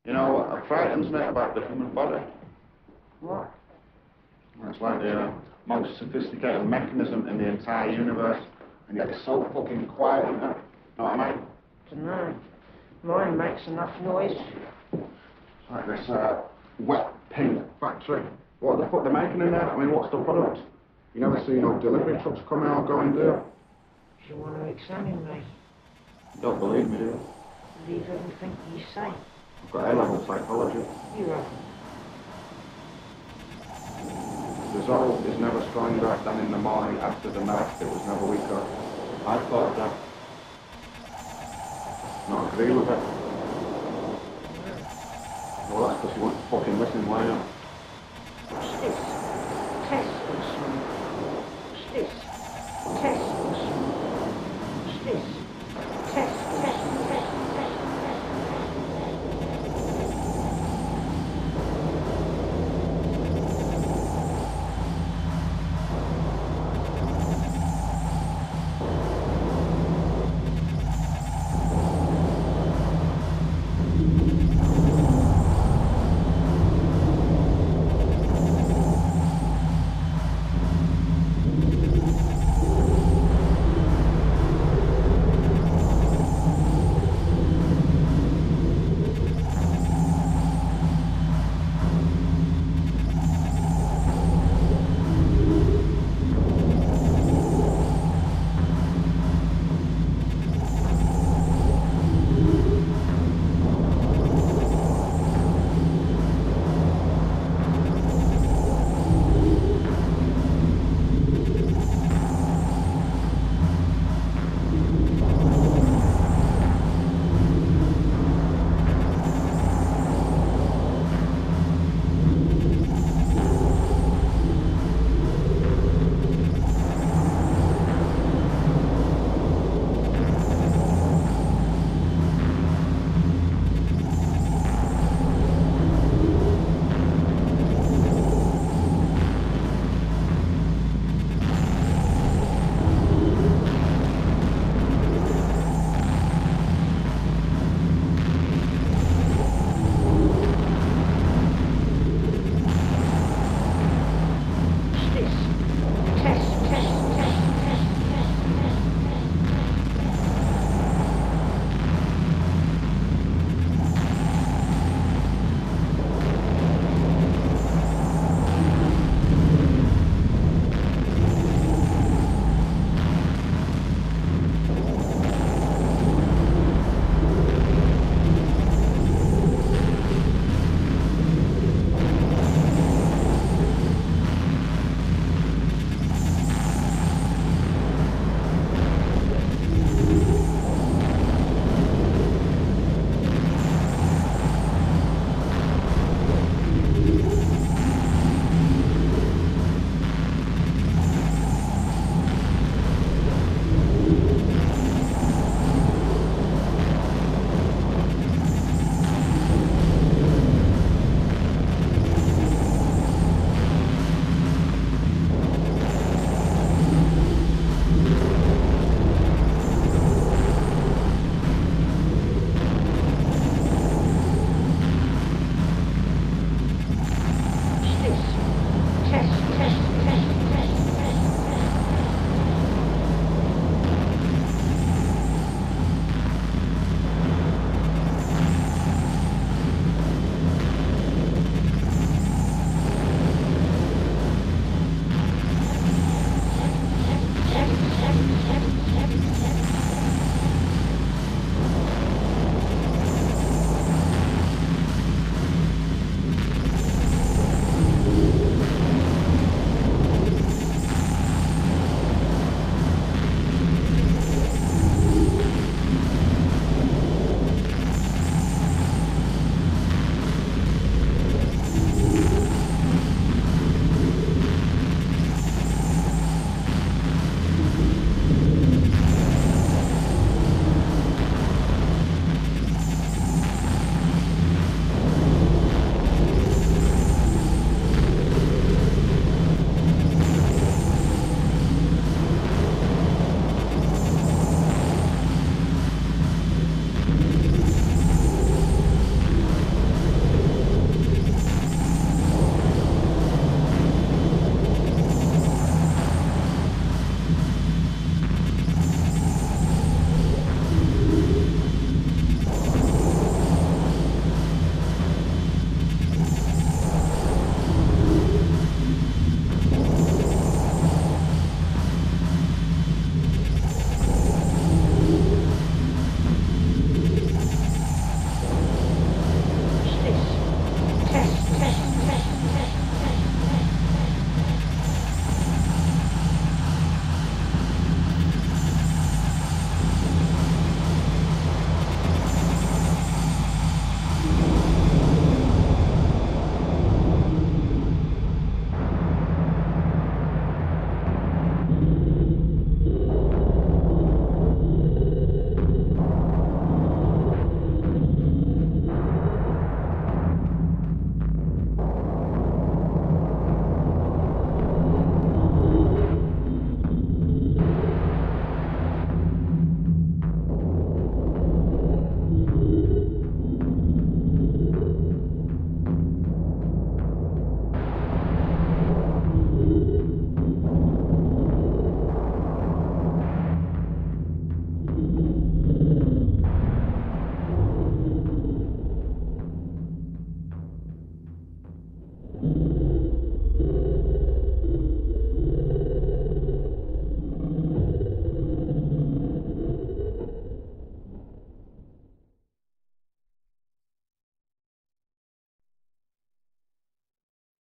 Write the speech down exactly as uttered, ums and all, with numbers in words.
You know what frightens me about the human body? What? It's like the uh, most sophisticated mechanism in the entire universe, and yet it's so fucking quiet, isn't it? Know what I mean? Dunno. Mine makes enough noise. It's like this uh, wet pink factory. What the fuck they're making in there? I mean, what's the product? You never see no delivery trucks coming or going, do you? You want to examine me? You don't believe me, do you? Believe everything you say. I've got A-level psychology. You haven't. Resolve is never stronger than in the morning after the night. It was never weaker. I thought that. Not agree with it. Well, that's because you weren't fucking listening, were you?